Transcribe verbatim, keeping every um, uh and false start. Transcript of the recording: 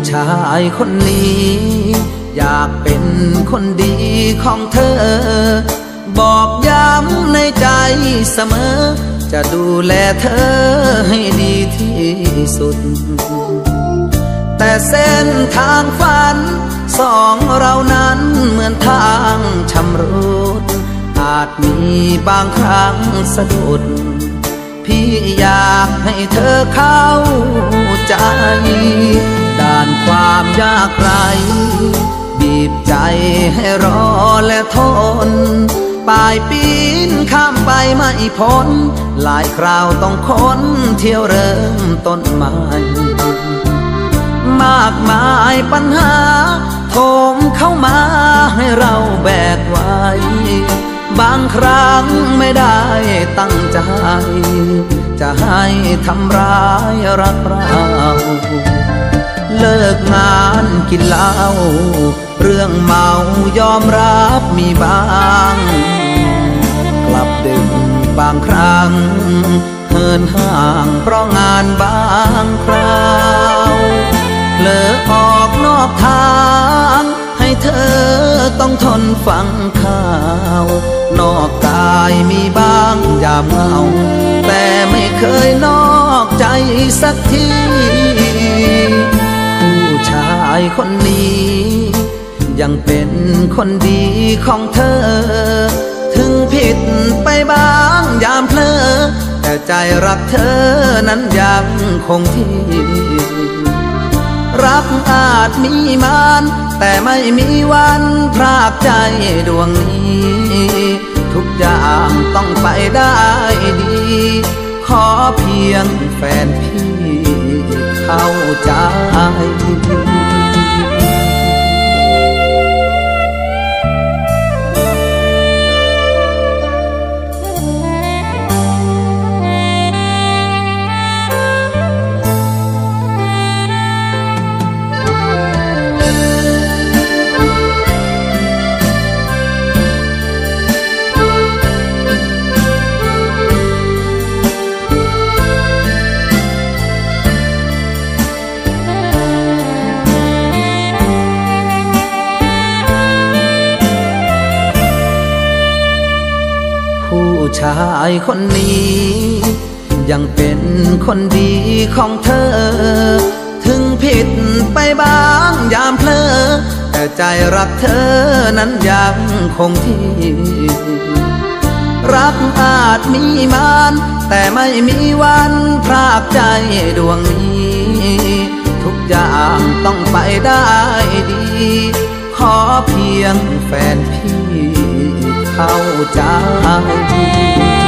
ชายคนนี้อยากเป็นคนดีของเธอบอกย้ำในใจเสมอจะดูแลเธอให้ดีที่สุดแต่เส้นทางฝันสองเรานั้นเหมือนทางชำรุดอาจมีบางครั้งสะดุดพี่อยากให้เธอเข้าใจด้านความยากไร้บีบใจให้รอและทนป่ายปีนข้ามไปไม่พ้นหลายคราวต้องค้นเที่ยวเริ่มต้นใหม่มากมายปัญหาโถมเข้ามาให้เราแบกไว้บางครั้งไม่ได้ตั้งใจจะให้ทำร้ายรักเราเลิกงานกินเหล้าเรื่องเมายอมรับมีบ้างกลับดึกบางครั้งเหินห่างเพราะงานบางคราวเผลอออกนอกทางให้เธอต้องทนฟังข่าวนอกกายมีบ้างยามเหงาแต่ไม่เคยนอกใจสักทีผู้ชายคนนี้ยังเป็นคนดีของเธอถึงผิดไปบ้างยามเพลอแต่ใจรักเธอนั้นยังคงที่รักอาจมีมานแต่ไม่มีวันพรากใจดวงนี้ทุกอย่างต้องไปได้ดีขอเพียงแฟนพี่เข้าใจ ผู้ชายคนนี้ยังเป็นคนดีของเธอถึงผิดไปบ้างยามเพลอแต่ใจรักเธอนั้นยังคงที่รักอาจมีมานแต่ไม่มีวันพรากใจดวงนี้ทุกอย่างต้องไปได้ดีขอเพียงแฟนพี่เข้าใจ